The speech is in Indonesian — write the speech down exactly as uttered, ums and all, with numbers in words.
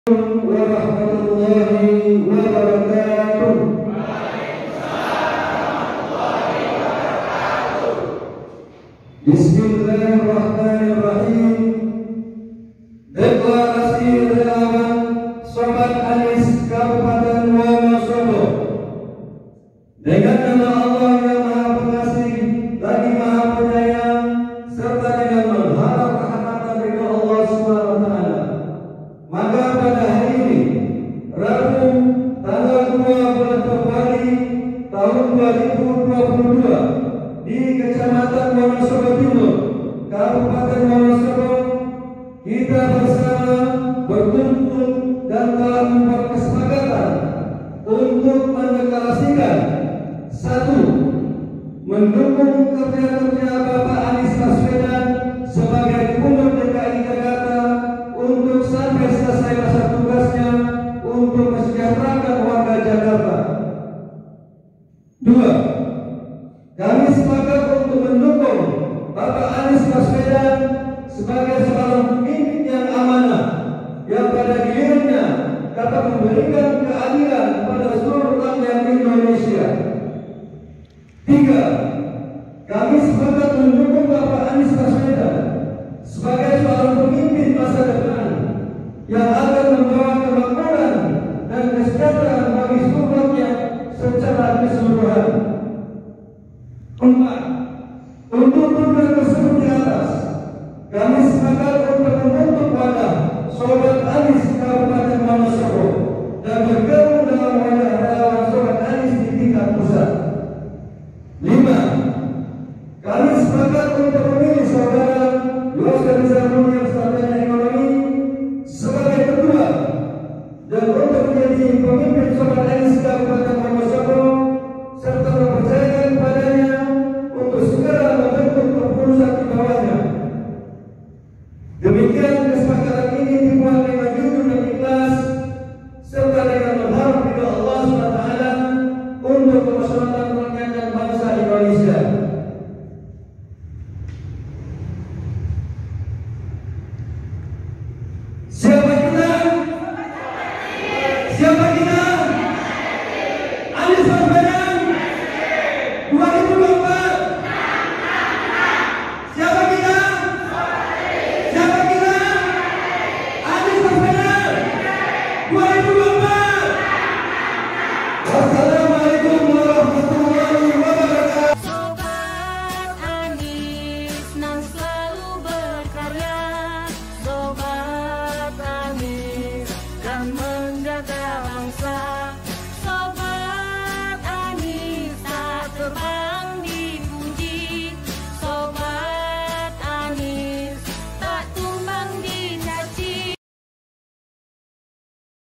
Warahmatullahi wabarakatuh. Bismillahirrahmanirrahim. Deklarasi relawan Sobat Anis Kabupaten Wonosobo. Dengan nama Allah yang Maha Pengasih lagi Maha Penyayang, serta dengan mengharap rahmat dan ridha Allah Subhanahu wa taala, maka pada hari ini, Rabu tanggal dua bulan Februari tahun dua ribu dua puluh dua, di Kecamatan Wonosobo Timur, Kabupaten Wonosobo, kita bersama berkumpul dan telah membuat kesepakatan untuk mendeklarasikan: satu, mendukung kerja-kerja Bapak Anies Baswedan sebagai Gubernur D K I Jakarta untuk sampai selesai masa tugasnya untuk mensejahterakan warga Jakarta. Dua, kami sepakat untuk mendukung Bapak Anies Baswedan sebagai seorang pemimpin yang amanah, yang pada gilirannya dapat memberikan keadilan pada seluruh rakyat Indonesia. Tiga, kami sepakat mendukung Bapak Anies Baswedan sebagai seorang pemimpin masa depan yang akan membawa kemakmuran dan kesejahteraan bagi seluruh rakyat secara keseluruhan. Empat, untuk tujuan tersebut di atas, kami sepakat untuk membentuk wadah Sobat Anis Kabupaten Wonosobo dan bergabung dalam wadah relawan Sobat Anis di tingkat pusat. Lima, kami sepakat untuk memilih saudara Yosef Rizalul yang sarjana ekonomi sebagai ketua dan untuk menjadi pemimpin Sobat Anis Kabupaten Wonosobo, serta mempercayakan kepadanya untuk segera membentuk kepengurusan di bawahnya. Demikian kesepakatan ini dibuat dengan jujur dan ikhlas, serta dengan mengharap ridha Allah subhanahu wa taala untuk keselamatan rakyat dan bangsa Indonesia. Siapa kita? Siapa kita? Anies Baswedan dua ribu dua puluh empat. Siapa kita? Siapa kita? Anies Baswedan dua ribu dua puluh empat. Wassalamualaikum warahmatullahi wabarakatuh. Sobat Anis nan selalu berkarya, Sobat Anis kan menjaga bangsa.